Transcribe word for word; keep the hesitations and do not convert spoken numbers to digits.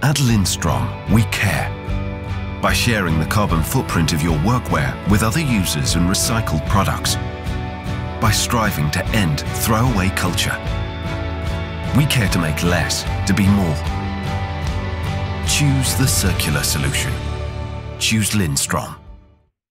At Lindström, we care. By sharing the carbon footprint of your workwear with other users and recycled products. By striving to end throwaway culture. We care to make less, to be more. Choose the circular solution. Choose Lindström.